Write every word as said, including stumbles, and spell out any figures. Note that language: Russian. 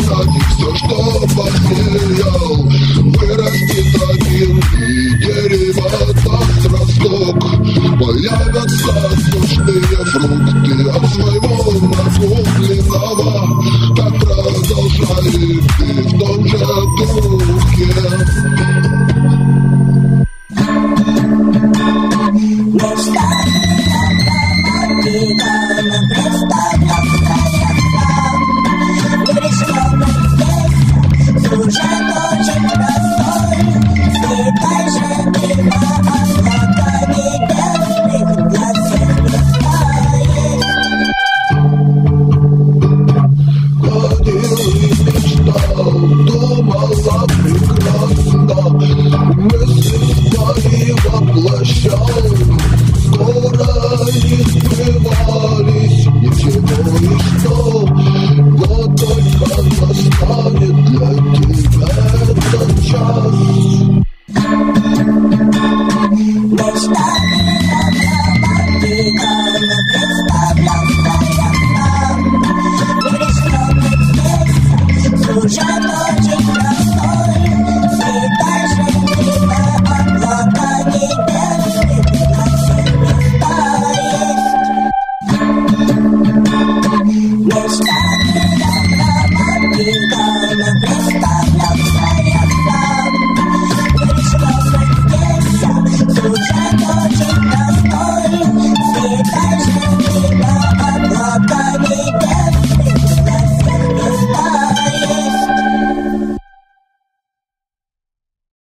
ради все, что посеял, вырастет один, и дерево даст росток. Появятся сочные фрукты от своего накопленного. Так продолжай ты в том же духе. Думала прекрасно, мысли свои воплощал. Скоро не сбывались ничего и что. Вот только настанет для тебя этот час. Мечтами романтика представлял своя сам. Грешно быть здесь, служа